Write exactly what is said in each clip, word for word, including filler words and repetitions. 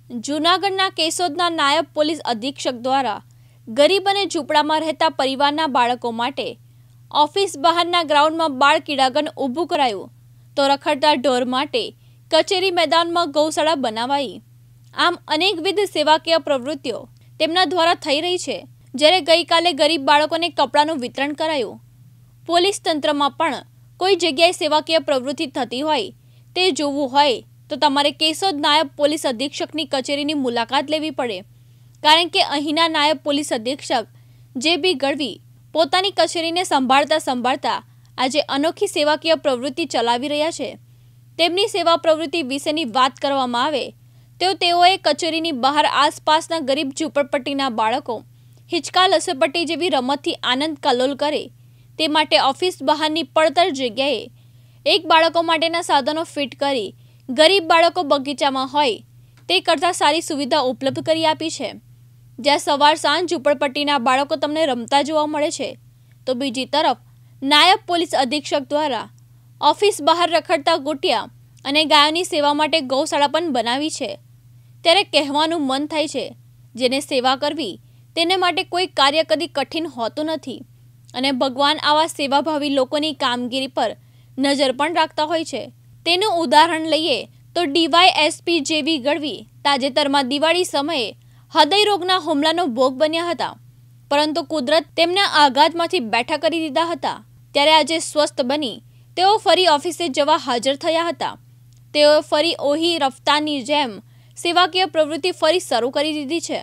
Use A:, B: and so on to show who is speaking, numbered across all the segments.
A: જૂનાગઢના કેશોદના નાયબ પોલીસ અધિક્ષક દ્વારા ગરીબ અને ઝૂંપડામાં રહેતા પરિવારના બાળકો માટે ઓફિસ બહારના ગ્રાઉન્ડમાં બાળ ક્રીડાંગણ ઊભું કરાયું તો રખડતા ઢોર માટે કચેરી મેદાનમાં ગૌશાળા બનાવાઈ। આમ અનેકવિધ સેવાકીય પ્રવૃત્તિઓ તેમના દ્વારા થઈ રહી છે। જ્યારે ગઈકાલે ગરીબ બાળકોને કપડાનું વિતરણ કરાયું। પોલીસ તંત્રમાં પણ કોઈ જગ્યાએ સેવાકીય પ્રવૃત્તિ થતી હોય તે જોવું હોય તો તમારે કેશોદ નાયબ પોલીસ અધિક્ષકની કચેરીની મુલાકાત લેવી પડે, કારણ કે અહીંના નાયબ પોલીસ અધિક્ષક જે બી ગઢવી પોતાની કચેરીને સંભાળતા સંભાળતા આજે અનોખી સેવાકીય પ્રવૃત્તિ ચલાવી રહ્યા છે। તેમની સેવા પ્રવૃત્તિ વિશેની વાત કરવામાં આવે તો તેઓએ કચેરીની બહાર આસપાસના ગરીબ ઝૂંપડપટ્ટીના બાળકો હિંચકા લસરપટ્ટી જેવી રમતથી આનંદ કલ્લોલ કરે તે માટે ઓફિસ બહારની પડતર જગ્યાએ એક બાળકો માટેના સાધનો ફિટ કરી ગરીબ બાળકો બગીચામાં હોય તે કરતાં સારી સુવિધા ઉપલબ્ધ કરી આપી છે। જ્યાં સવાર સાંજ ઝૂંપડપટ્ટીના બાળકો તમને રમતા જોવા મળે છે, તો બીજી તરફ નાયબ પોલીસ અધિક્ષક દ્વારા ઓફિસ બહાર રખડતા ગોટિયા અને ગાયોની સેવા માટે ગૌશાળા પણ બનાવી છે। ત્યારે કહેવાનું મન થાય છે, જેને સેવા કરવી તેને માટે કોઈ કાર્ય કદી કઠિન હોતું નથી અને ભગવાન આવા સેવાભાવી લોકોની કામગીરી પર નજર પણ રાખતા હોય છે। તેનું ઉદાહરણ લઈએ તો ડીવાયએસપી જેવી ગઢવી તાજેતરમાં દિવાળી સમયે હૃદય રોગના હુમલાનો ભોગ બન્યા હતા, પરંતુ કુદરત તેમના આઘાતમાંથી બેઠા કરી દીધા હતા। ત્યારે આજે સ્વસ્થ બની તેઓ ફરી ઓફિસે જવા હાજર થયા હતા। તેઓ ફરી ઓહી રફતાની જેમ સેવાકીય પ્રવૃત્તિ ફરી શરૂ કરી દીધી છે।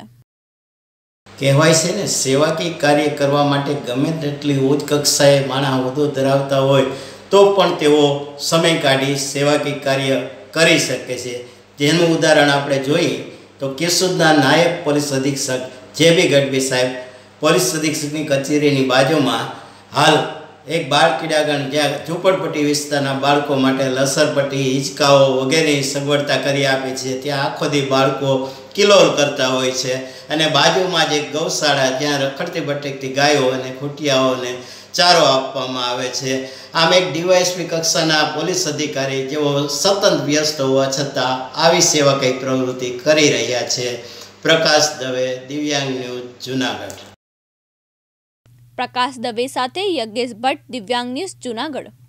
B: કહેવાય છે ને, સેવાકીય કાર્ય કરવા માટે ગમે તેટલી ઉચ્ચ કક્ષાએ માણસ વધુ ધરાવતા હોય તો પણ તેઓ સમય કાઢી સેવાકીય કાર્ય કરી શકે છે। જેનું ઉદાહરણ આપણે જોઈએ તો કેશોદના નાયબ પોલીસ અધિક્ષક જે બી ગઢવી સાહેબ પોલીસ અધિક્ષકની કચેરીની બાજુમાં હાલ એક બાળ ક્રીડાંગણ જ્યાં ઝૂંપડપટ્ટી વિસ્તારના બાળકો માટે લસરપટ્ટી, હિંચકાઓ વગેરેની સગવડતા કરી આપી છે। ત્યાં આખો દી બાળકો કિલોલ કરતા હોય છે અને બાજુમાં જ એક ગૌશાળા જ્યાં રખડતી ભટકતી ગાયો અને ખૂટિયાઓને ચારો આપવામાં આવે છે। આમ એક ડીવાયએસપી કક્ષાના પોલીસ અધિકારી જેઓ સતત વ્યસ્ત હોવા છતાં આવી સેવા કઈ પ્રવૃત્તિ કરી રહ્યા છે। પ્રકાશ દવે, દિવ્યાંગ ન્યૂઝ, જૂનાગઢ।
A: પ્રકાશ દવે સાથે યજ્ઞેશ ભટ્ટ, દિવ્યાંગ ન્યૂઝ, જૂનાગઢ।